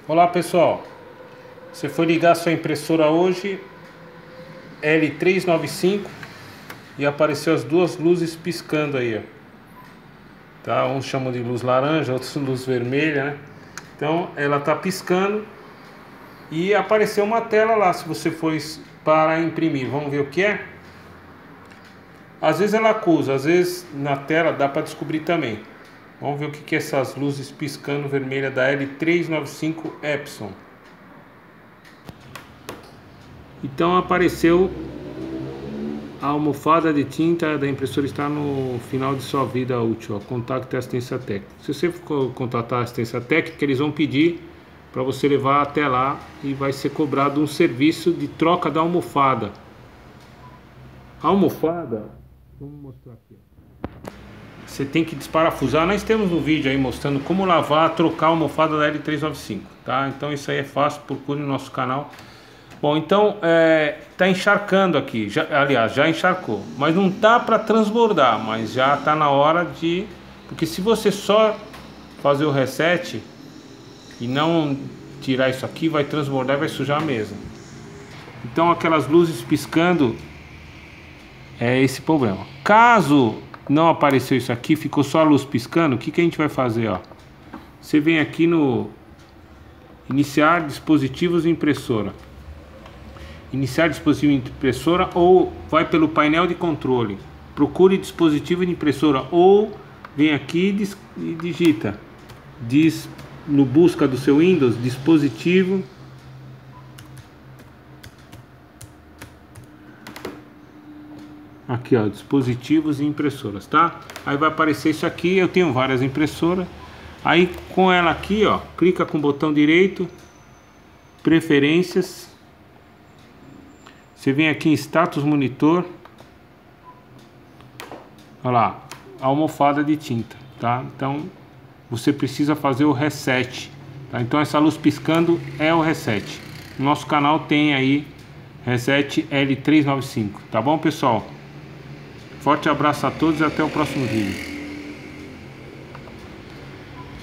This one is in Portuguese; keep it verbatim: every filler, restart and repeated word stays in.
Olá pessoal, você foi ligar sua impressora hoje L trezentos e noventa e cinco e apareceu as duas luzes piscando aí, ó. Tá? Uns chamam de luz laranja, outros luz vermelha, né? Então ela tá piscando e apareceu uma tela lá se você for para imprimir. Vamos ver o que é? Às vezes ela acusa, às vezes na tela dá para descobrir também. Vamos ver o que que é essas luzes piscando vermelha da L trezentos e noventa e cinco Epson. Então apareceu a almofada de tinta da impressora está no final de sua vida útil. Contacte a assistência técnica. Se você for contratar a assistência técnica, eles vão pedir para você levar até lá e vai ser cobrado um serviço de troca da almofada. A almofada, vamos mostrar aqui. Você tem que desparafusar. Nós temos um vídeo aí mostrando como lavar, trocar a almofada da L trezentos e noventa e cinco, tá? Então isso aí é fácil, procure no nosso canal. Bom, então é, tá encharcando aqui, já, aliás, já encharcou, mas não tá para transbordar, mas já tá na hora de, porque se você só fazer o reset e não tirar isso aqui, vai transbordar e vai sujar a mesa. Então aquelas luzes piscando é esse problema. Caso não apareceu isso aqui, ficou só a luz piscando, o que que a gente vai fazer, ó? Você vem aqui no iniciar dispositivos de impressora. Iniciar dispositivo de impressora ou vai pelo painel de controle. Procure dispositivo de impressora ou vem aqui e digita. Diz no busca do seu Windows, dispositivo. Aqui ó, dispositivos e impressoras, tá? Aí vai aparecer isso aqui, eu tenho várias impressoras. Aí com ela aqui ó, clica com o botão direito, preferências. Você vem aqui em status monitor. Olha lá, almofada de tinta, tá? Então você precisa fazer o reset, tá? Então essa luz piscando é o reset. No nosso canal tem aí reset L trezentos e noventa e cinco, tá bom pessoal? Forte abraço a todos e até o próximo vídeo.